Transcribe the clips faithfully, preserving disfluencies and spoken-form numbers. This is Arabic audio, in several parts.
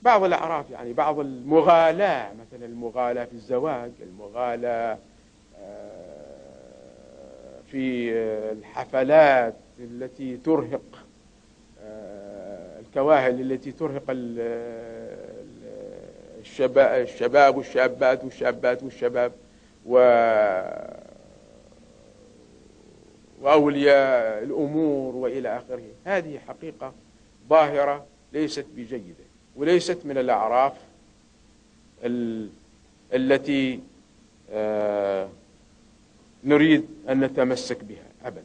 بعض الأعراف، يعني بعض المغالاة، مثلا المغالاة في الزواج، المغالاة في الحفلات التي ترهق، الكواهل التي ترهق الشباب والشابات والشابات والشباب وأولياء الأمور وإلى آخره. هذه حقيقة ظاهرة ليست بجيدة، وليست من الأعراف التي نريد أن نتمسك بها أبدا.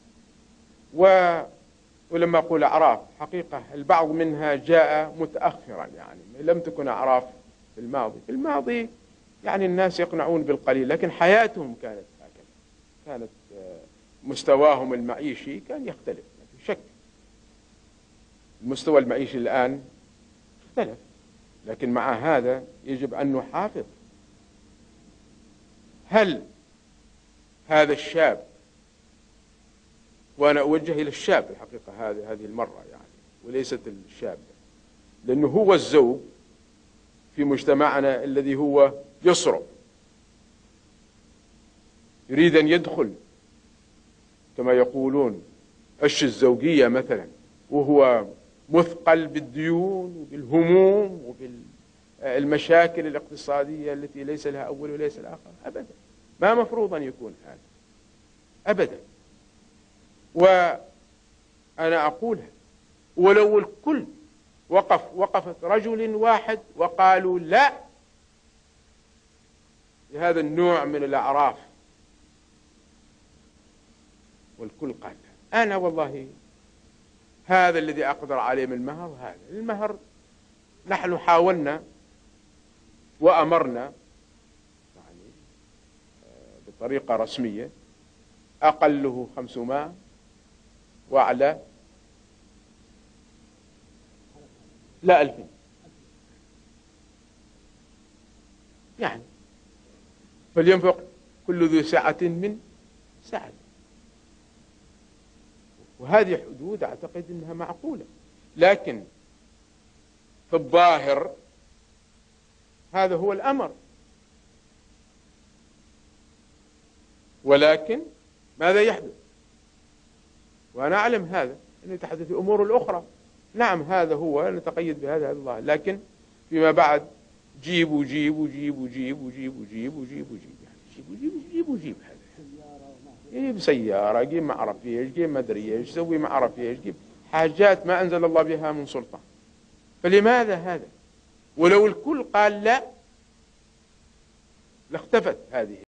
ولما أقول أعراف، حقيقة البعض منها جاء متأخرا، يعني لم تكن أعراف في الماضي. في الماضي يعني الناس يقنعون بالقليل، لكن حياتهم كانت هكذا، كانت مستواهم المعيشي كان يختلف، ما في شك. المستوى المعيشي الآن اختلف، لكن مع هذا يجب أن نحافظ. هل هذا الشاب، وأنا أوجه إلى الشاب الحقيقة هذه هذه المرة يعني، وليست الشاب، لأنه هو الزوج في مجتمعنا الذي هو يصرف، يريد أن يدخل كما يقولون عش الزوجية مثلا، وهو مثقل بالديون وبالهموم وبالمشاكل الاقتصادية التي ليس لها أول وليس لها آخر. أبدا، ما مفروض أن يكون هذا أبدا. وأنا أقولها، ولو الكل وقف وقفت رجل واحد وقالوا لا لهذا النوع من الأعراف، والكل قال لا، أنا والله هذا الذي أقدر عليه من المهر. هذا المهر نحن حاولنا وأمرنا يعني بطريقة رسمية، أقله خمسمائة وأعلى لا ألفين، يعني فلينفق كل ذي سعة من سعته. وهذه حدود أعتقد أنها معقولة، لكن في الظاهر هذا هو الأمر. ولكن ماذا يحدث؟ وأنا أعلم هذا، أن يتحدث في أمور الأخرى. نعم هذا هو، نتقيد بهذا الله، لكن فيما بعد جيب وجيب وجيب وجيب وجيب وجيب وجيب وجيب، يعني جيب وجيب وجيب وجيب. هذا جيب سيارة، جيب ما أعرف إيش، جيب ما أدري إيش، سوي ما أعرف إيش، جيب حاجات ما أنزل الله بها من سلطان. فلماذا هذا؟ ولو الكل قال لا لاختفت هذه